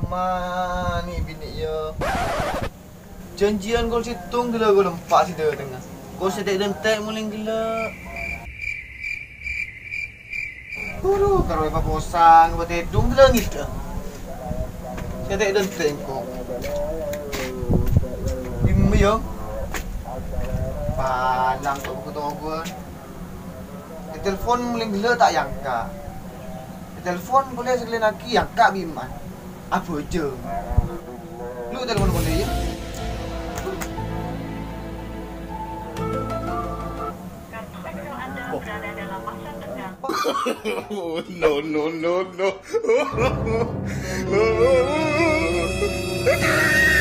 Alamak, ni bini ya. Janjian kau situng gila kau lempak situ tengah. Kau sedek dan tek muling gila. Kalau apa bosan, buat hidung gila gitu. Sedek dan tek kau. Bimi ya. Palang kau ketemu gua. Telepon muling gila tak yangka. Telepon boleh sekali lagi yangka biman. Apa je? Lu telepon boleh ya? No, no, no, no.